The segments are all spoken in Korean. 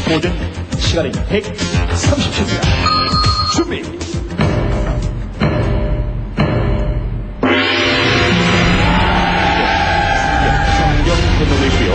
도전 시간은 130초입니다. 준비. 성경 건너고있고요.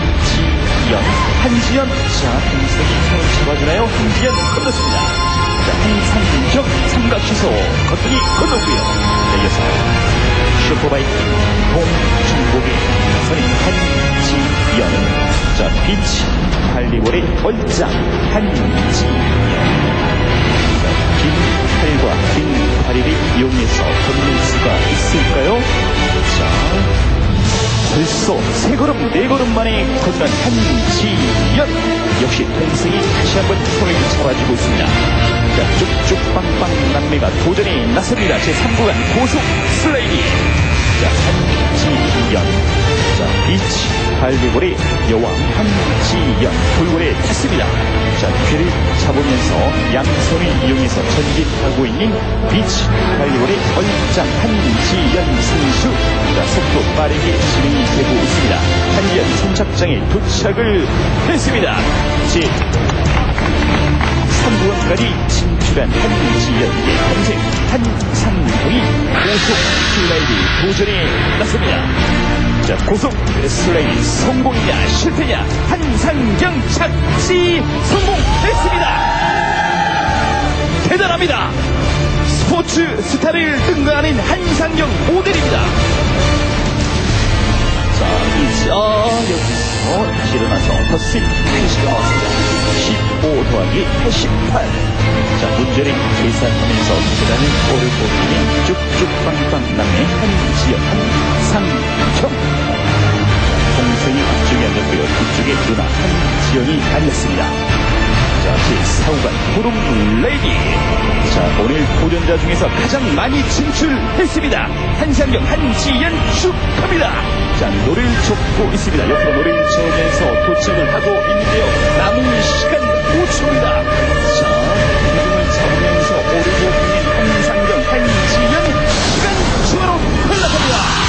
한지연. 자, 동생이 손을 잡아주나요? 한지연 건넜습니다. 자, 한상경 삼각시소 거뜬히 건너고요. 자, 이어서 슈퍼바이킹 동중복의 선인 한지연. 자, 비치 할리월의 얼짱 한지연. 긴 팔과 긴 다리를 이용해서 걷는 수가 있을까요? 자, 벌써 3걸음 4걸음 만에 건넌 한지연. 역시 동생이 다시 한번 손을 잡아주고 있습니다. 자, 쭉쭉 빵빵 남매가 도전에 나섭니다. 제3구간 고속 슬라이딩. 자, 한지연. 자, 비치 할리볼의 여왕 한지연 돌고래 탔습니다. 자, 귀를 잡으면서 양손을 이용해서 전진하고 있는 비치 할리볼의 얼짱 한지연 선수. 자, 속도 빠르게 진행이 되고 있습니다. 한지연 선착장에 도착을 했습니다. 제 3구간까지 진출한 한지연의 동생 한상형이 고속 슬라이드 도전에 나섭니다. 자, 고속 슬라이드 성공이냐 실패냐. 한상경 착지 성공했습니다. 대단합니다. 스포츠 스타를 능가하는 한상경 모델입니다. 자, 여기서 다시 일어나서 더스윙 페이스가 나왔습니다. 15 더하기 88. 자, 문제를 계산하면서 계단을 오르고있는 쭉쭉 빵빵 남의 한지연 한상경. 동생이 앞쪽에 앉았고요. 뒤쪽에 누나 한지연이 앉았습니다. 자, 제4구간 구름 레이디. 자, 오늘 도전자 중에서 가장 많이 진출했습니다. 한상경 한지연 축하합니다. 자, 노래를 젓고 있습니다. 옆으로 노래를 저으면서 도착을 하고 있는데요. 남은 시간 5초입니다. 자, 리듬을 잡으면서 오르고 있는 한상경 한지연. 시간 추가로 흘러갑니다.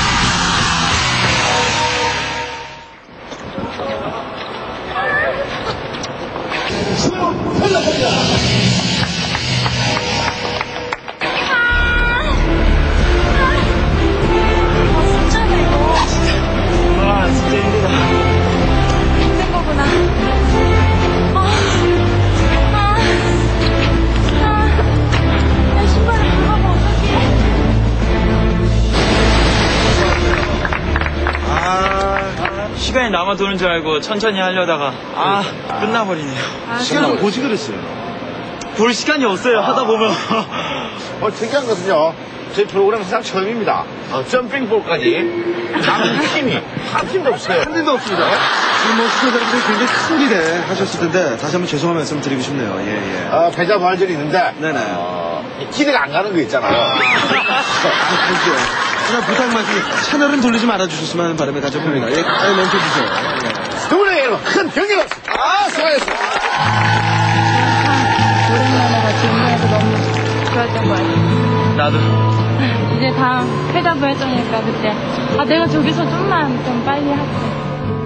시간이 남아도는 줄 알고 천천히 하려다가 끝나버리네요. 시간을 보지 그랬어요. 볼 시간이 없어요. 하다 보면. 특이한 것은요, 저희 프로그램 사상 처음입니다. 점핑볼까지 남은 팀이 한 팀도 없어요. 한 팀도 없습니다. 지금 뭐 시청자분들이 굉장히 큰 기대 하셨을 텐데 다시 한번 죄송한 말씀 드리고 싶네요. 예. 배자 부활절이 있는데 네네. 기대가 안 가는 거 있잖아요. 그냥 부탁 말씀 채널은 돌리지 말아주셨으면 하는 바람에 가져봅니다. 예, 멈춰주세요. 두 분에게 여러분 큰 경기 박수. 수고하셨습니다. 오랜만에 같이 운동해서 너무 좋았던 것 같아요. 나도. 이제 다음 패자 부활전이니까 그때 내가 저기서 좀만 좀 빨리 할게.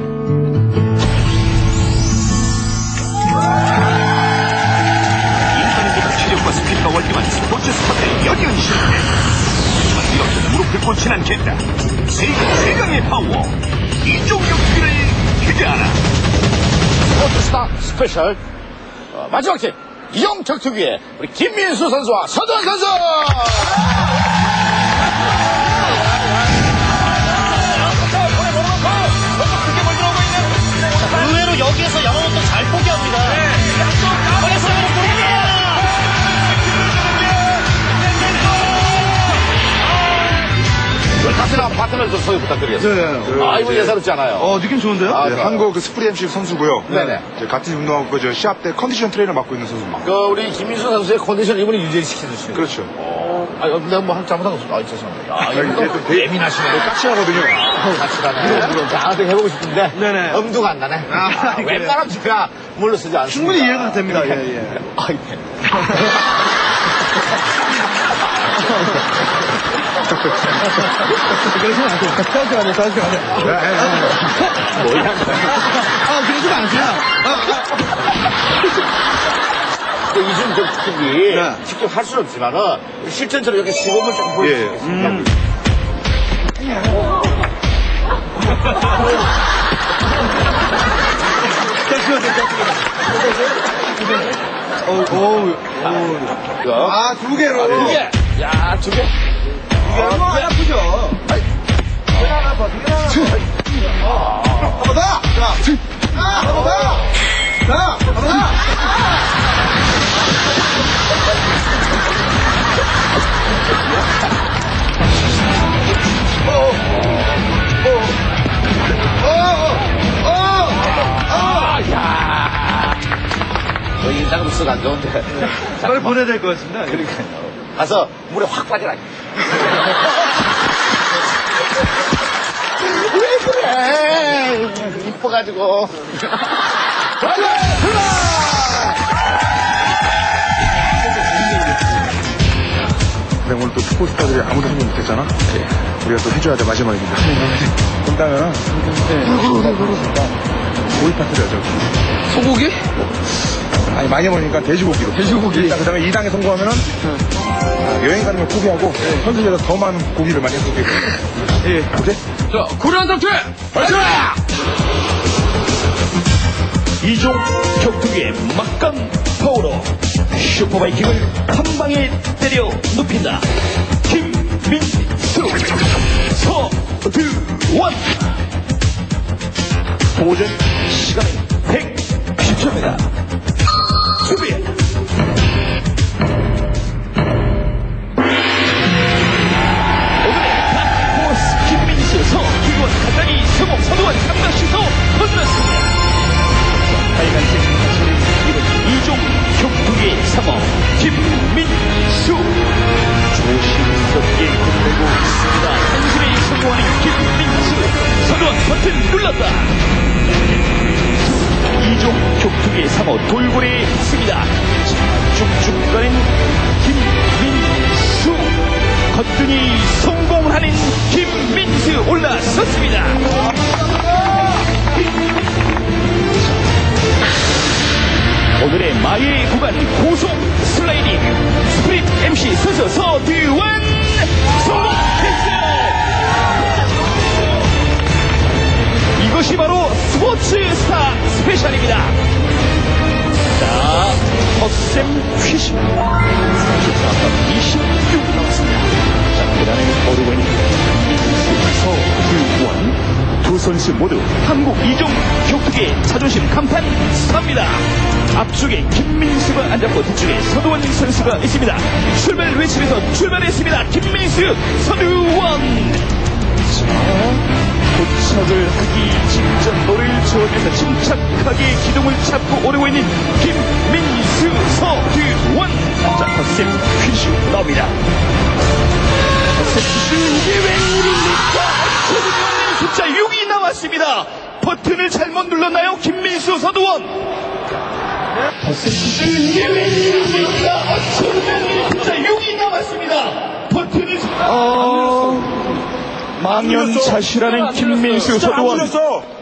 인터넷보다 체력과 스피드가 월등한 스포츠 스타들의 연이은 실패. 하지만 이렇게 무릎을 꿇진 않겠다. 세계 최강의 파워. 이종용 TV를 기대하라. 스포츠 스타 스페셜 마지막 팀 이영격투기의 우리 김민수 선수와 서도환 선수. 의외로 여기에서 야마모토 잘 포기합니다. 같은 파트너를 좀 소개 부탁드리겠습니다. 이거 예사롭지 않아요. 느낌 좋은데요? 한국 스프리 MC 선수고요. 네네. 같은 운동하고 시합 때 컨디션 트레이너 맡고 있는 선수입니다. 우리 김민수 선수의 컨디션 이분이 유지시켜주시는. 그렇죠. 내가 뭐 잘못한 거 없어. 죄송합니다. 이분 또 예민하시네. 까칠하거든요. 까칠하네. 나한테 해보고 싶은데. 네네. 엄두가 안 나네. 웬만하면 제가 물러 쓰지 않습니다. 충분히 이해가 됩니다. 예. 그러시면 안 돼요. 잠시만요. 뭐야? 그러시면 안 돼요. 특기 네. 직접 할 수는 없지만은 실전처럼 이렇게 시범을 좀 보여주겠습니다. 아, 두 개로. 두 개. 야, 두 개. 안 아프죠? 하나 봐, 두 개 하나 봐. 한번 더! 자, 한번 더! 자, 한번 더! 너 인상으로 쓰기 안 좋은데. 빨리 보내야 될 것 같습니다. 그러니까요. 가서 물에 확 빠지라. 왜 그래? 이뻐가지고. 근데 오늘 또 슈퍼스타들이 아무도 성공 못했잖아? 우리가 또 해줘야 돼, 마지막입니다. 그러면, 고기 파트를 하죠. 소고기? 아니, 많이 먹으니까 돼지고기로. 돼지고기. 일단 그 다음에 2당에 성공하면은, 여행 가는 걸 포기하고, 선수들에서 더 많은 고기를 많이 쏘게. 예. 오케이? 자, 코리안 상태! 발전! 이종 격투기의 막강 파워로 슈퍼바이킹을 한 방에 때려 눕힌다. 김민수 서두원. 도전 시간은 110초입니다. 준비. 오늘의 닥보스 김민수 서두원 간단히 성공. 서두원 3강 시소 건넜습니다. 빨간색 사실을 입은 이종 격투기 3호 김민수 조심스럽게 건네고 있습니다. 한숨에 성공하는 김민수. 서두원 버튼 눌렀다. 이종 격투기 3호 돌고래에 있습니다. 쭉쭉 가는 김민수. 거뜬히 성공하는 김민수 올라섰습니다. 오늘의 마의 구간 고속 슬라이딩 스프릿 MC 선수 서두원 성공했어요. 이것이 바로 스포츠스타 스페셜입니다. 자, 헛셈 휘심 44분 26분 남았습니다. 자, 계단을 오르고 있는 김민수 서두원. 두 선수 모두 한국 이종 격투기의 자존심 간판 삽니다. 앞쪽에 김민수가 앉았고 뒤쪽에 서두원 선수가 있습니다. 출발 외치면서 출발했습니다. 김민수 서두원. 자, 도착을 하기 직전 노래를 저으면서 침착하게 기둥을 잡고 오르고 있는 김민수 서두원. 자, 헛셈 퀴즈 나옵니다. 헛셈 퀴즈 이게 웬일입니까? 숫자 6이 나왔습니다. 버튼을 잘못 눌렀나요? 김민수 서두원. 이게 웬일입니까? 어쩌면 숫자 6이 나왔습니다. 버튼을 망연자실하는 김민수 서두원.